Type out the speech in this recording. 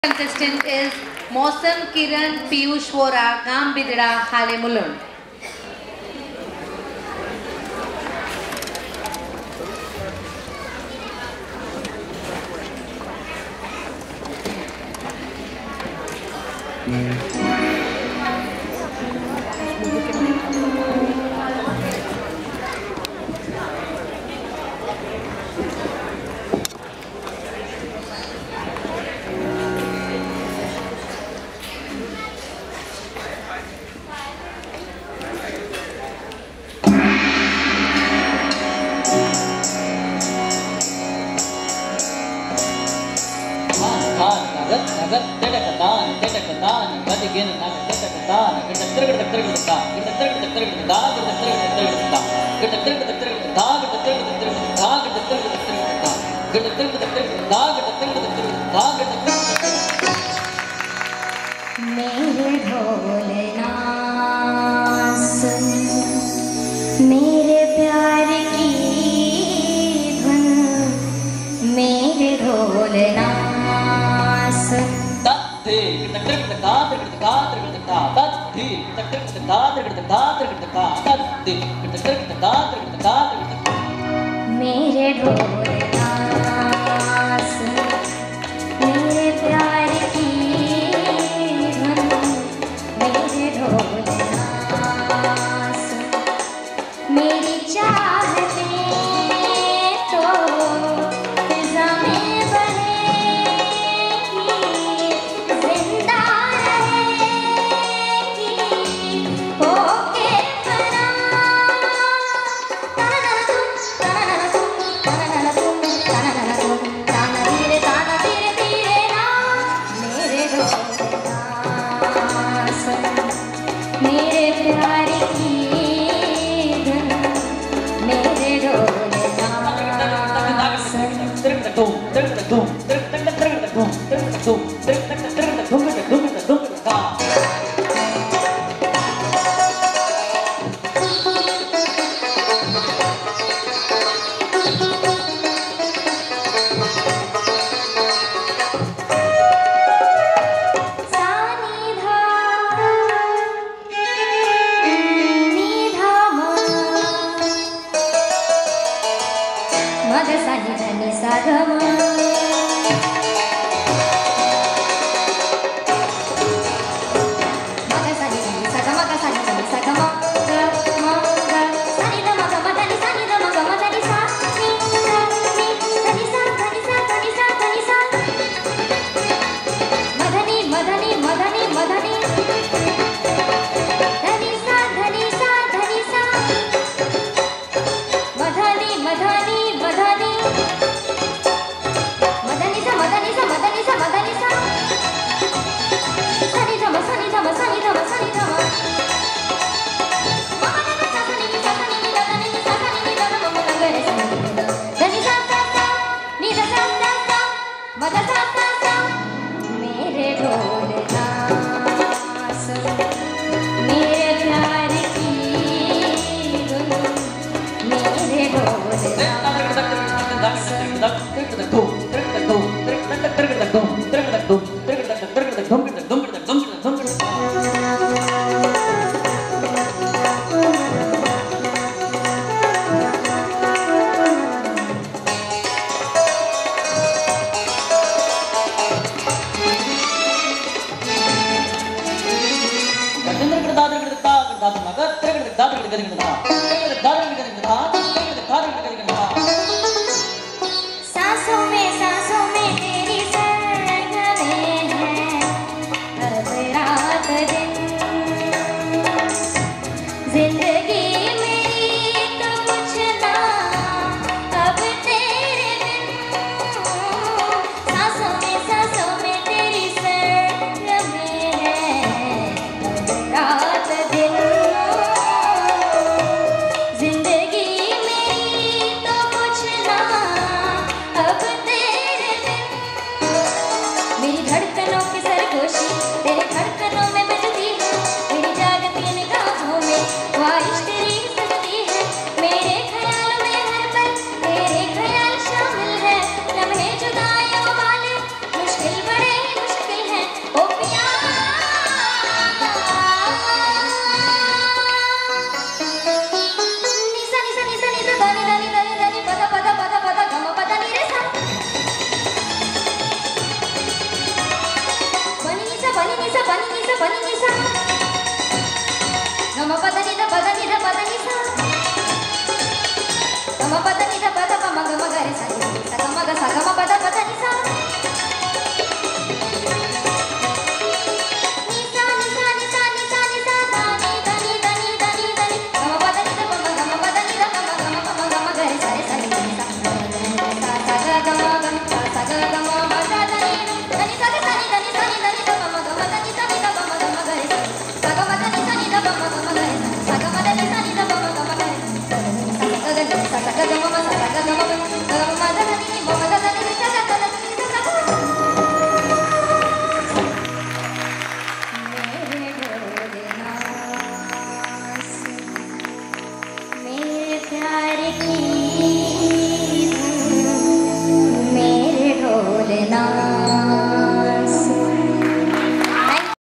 Contestant is Mosam Kiran Piyush Vora Gambidra Hale Mulund. मेरे भोलेनाथ सुन मेरे प्यार की धुन, मेरे भोलेनाथ सुन। मेरे भोलेनाथ सुन मेरे प्यार की धुन, मेरे भोलेनाथ सुन। मेरी चाहते तो फिजा में बनेगी, जिंदा रहेगी होके फना। ताना तुम ताना तुम ताना तुम ताना तुम ताना धीरे धीरे ना। मेरे भोलेनाथ सुन मेरे प्यार की धुन, मेरे भोलेनाथ सुन। मेरे भोलेनाथ सुन मेरे प्यार की धुन, मेरे भोलेनाथ सुन। सांसों में तेरी संग में है अब रात दिन, जिंदगी मेरी तो कुछ ना अब तेरे बिन। सांसों में तेरी संग में है अब रात दिन, जिंदगी मेरी तो कुछ ना अब तेरे बिन। मेरी धड़कनों की सरगोशी तेरे धड़कनों में बजती है, मेरी जागती निगाहों में ख्वाहिश तेरी सजती है। मेरे ख्याल में हर पल तेरे ख्याल शामिल है, लम्हे जुदाइयों वाले मुश्किल बड़े मुश्किल पनि नि सा गम पद नि द पद नि द पद नि सा गम पद नि द पद प म ग म ग रे सा ग म ग सा ग म पद पद नि सा प्यार की